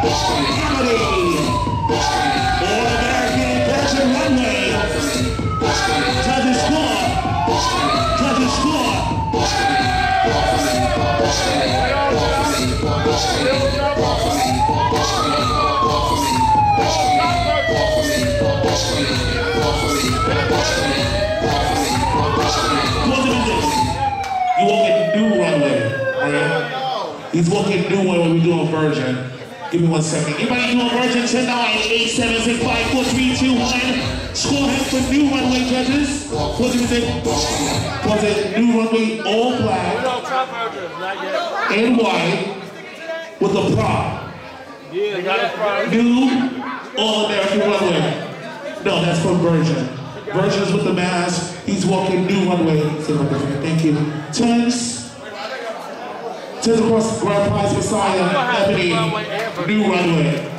All-American Virgin Runway. Judges score. Judges score. You walking new runway, alright? He's walking new one when we doing Virgin. Give me 1 second. Anybody doing Virgin tonight? 8765432 Score him for new runway judges. What's it? Was it new runway all black and white with a prop? Yeah, got a prop. New all-American runway. No, that's from Virgin. Virgin is with the mask. He's walking new runway. Thank you. Tens across the Grand Prize Messiah, Ebony, new runway.